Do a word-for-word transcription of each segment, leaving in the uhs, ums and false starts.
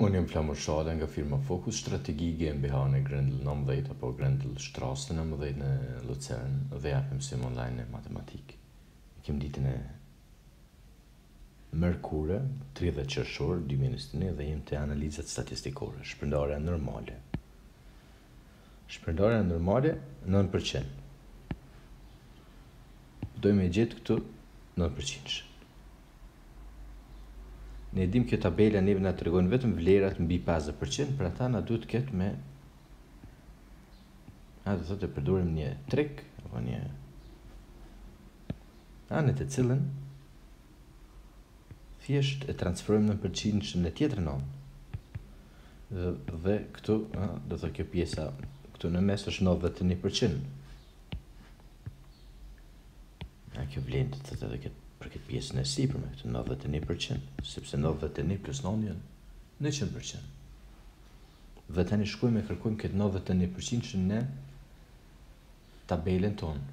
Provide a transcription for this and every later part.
Unë jam Flamur Shale nga firma Focus Strategi GmbH në Grendel nëntëdhjetë apo Grendel Strasse nëntëdhjetë në Lucern dhe japim mësim online në matematik. Kem ditën e mërkure, tridhjetë qershor dy mijë e njëzet e një dhe jem të analizat statistikore, shpërndarja normale. Shpërndarja normale nëntë përqind. Dojmë e gjetë këtu nëntë përqind. Ne dim kjo tabela neve na tregon vetëm vlerat mbi pesëdhjetë përqind, për ata na duhet ketë me a do thotë përdorim një trik apo një anë të cilën thjesht e transferojmë në përqind në tjetër anë. Dhe, dhe këtu a, do thotë kjo pjesa këtu në mes është nëntëdhjetë e një përqind. A kjo vlen të thotë edhe këtë për këtë pjesën e sipërme, këtë nëntëdhjetë e një përqind, sepse nëntëdhjetë e një plus nëntë janë njëqind përqind. Dhe tani shkojmë e kërkojmë këtë nëntëdhjetë e një përqind që në tabelën tonë.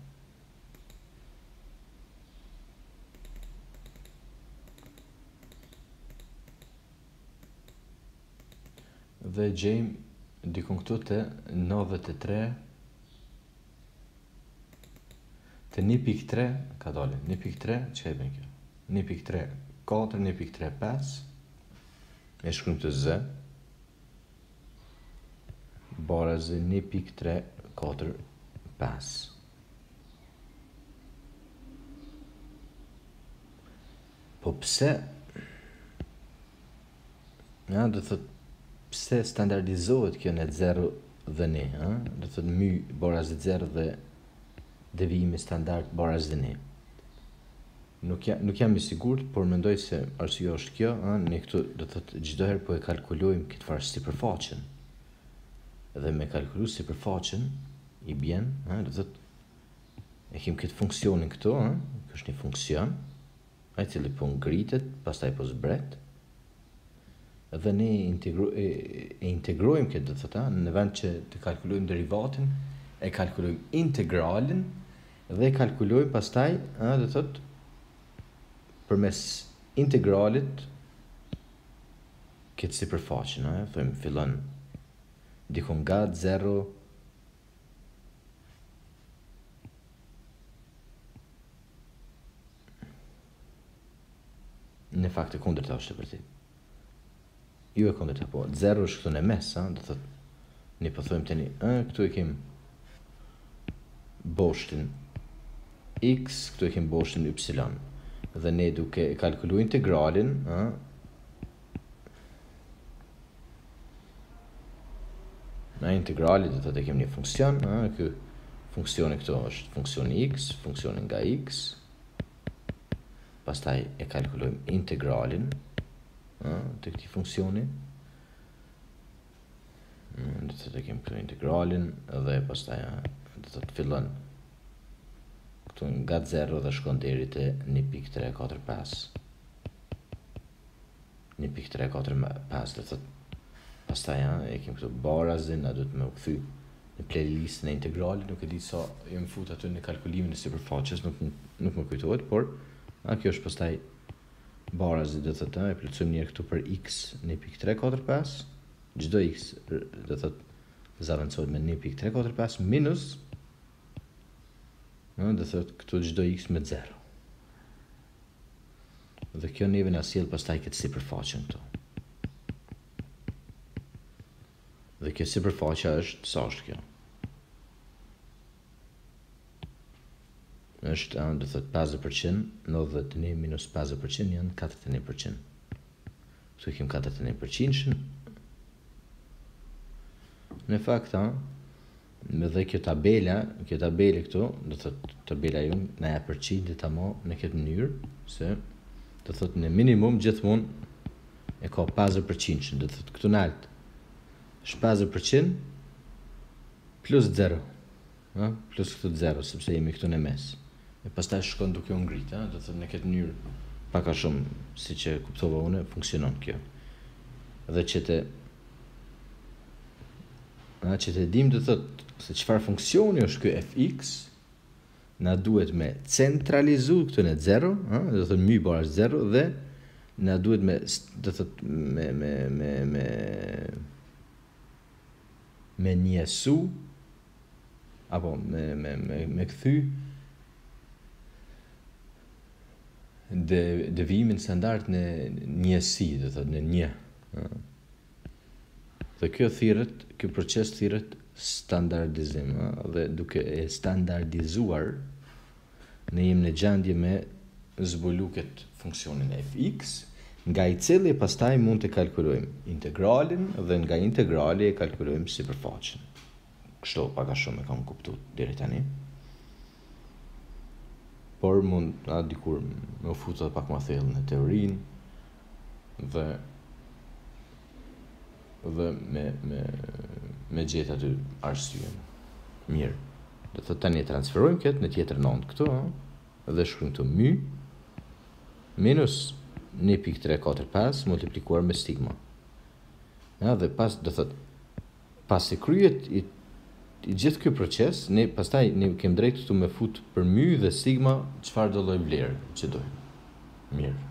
Dhe gjejmë dikun këtu të nëntëdhjetë e tre të një pikë tre, ka dole, një pikë tre, që e bën kjo? një pikë tre, katër, një pikë tre, pesë, e shkrim të z, barazi një pikë tre, katër, pesë. Po pse, ja, do thot, pse standardizohet kjo në zero dhe një, ha? Do thot, my barazi zero dhe devijimi standard barazi një. Nuk, ja, nuk jam i sigurt, por mendoj se arsyeja është kjo, a, ne këtu do të thotë çdo herë po e kalkulojmë këtë farë sipërfaqen. Dhe me kalkulu sipërfaqen i bjen, a, do të thotë e kem këtë funksionin këtu, a, kjo është një funksion, ai i cili po ngritet, pastaj po zbret. Dhe ne integro, e, e integrojmë këtë, do të thotë, a, në vend që të kalkulojmë derivatin, e kalkulojmë integralin dhe e kalkulojmë pastaj, a, do të thotë përmes integralit këtë sipërfaqen, a, thojmë fillon dikon nga zero në fakt e kundërta është e vërtetë. Jo e kundërta, po zero është këtu në mes, a, do thotë ne po thojmë tani, a, këtu e kem boshtin x, këtu e kem boshtin y. Dhe ne duke kalkulu integralin, a, na integrali do të të kem një funksion, a, kë funksioni këtu është funksioni x, funksioni nga x, pastaj e kalkulojmë integralin, a, të këti funksioni, do të të kem këtu integralin, dhe pastaj a, do të të fillon këtu nga zero dhe shkon deri te një pikë tre katër pesë. një pikë tre katër pesë, do të thotë pastaj ja, e kem këtu barazin, a duhet me u kthy në playlistën e integralit, nuk e di sa jam fut aty në kalkulimin e sipërfaqes, nuk nuk më kujtohet, por a kjo është pastaj barazi, do të thotë e plotësojmë një këtu për x një pikë tre katër pesë, çdo x do të thotë zaventohet me një pikë tre katër pesë minus do të thotë këtu çdo x me zero. Dhe kjo neve na sjell pastaj këtë sipërfaqen këtu. Dhe kjo sipërfaqja është, sa është kjo? Është, do të thotë pesëdhjetë përqind, nëntëdhjetë e një minus pesëdhjetë përqind janë katërdhjetë e një përqind. Këtu kem katërdhjetë e një përqind. Në fakt, a, me dhe kjo tabela, kjo tabela këtu, do të thotë tabela jonë na jep përqindjet ama në këtë mënyrë, se do të thotë në minimum gjithmonë e ka pesëdhjetë përqind, do të thotë këtu nalt është pesëdhjetë përqind plus zero, ha, plus këtu zero, sepse jemi këtu në mes. E pastaj shkon duke u ngrit, ha, do të thotë në këtë mënyrë pak a shumë, siç e kuptova unë, funksionon kjo. Dhe që të a, që të dim do të thotë se çfarë funksioni është ky fx, na duhet me centralizu këtu në zero, ha, do të thotë my barazi zero dhe na duhet me, do thot, me, me, me, me, me njësu, apo me, me, me, me këthy de, devimin standard në njësi, do thot, në një. Dhe kjo thirret, ky proces thirret standardizim, dhe duke e standardizuar ne jemi në gjendje me zbulu këtë funksionin fx, nga i cili pastaj mund të kalkulojmë integralin dhe nga integrali e kalkulojmë sipërfaqen. Kështu pak a shumë e kam kuptuar deri tani. Por mund a dikur me u futa pak më thellë në teorinë dhe dhe me me me gjetë aty arsyen. Mirë. Do të tani transferojmë këtë në tjetër nënt këtu, ëh, dhe shkruajmë këtu my minus një pikë tre katër pesë multiplikuar me sigma. Ja, dhe pas do thot pasi kryhet i, i gjithë ky proces, ne pastaj ne kemi drejt këtu me fut për my dhe sigma çfarë do lloj vlerë që dojmë. Mirë.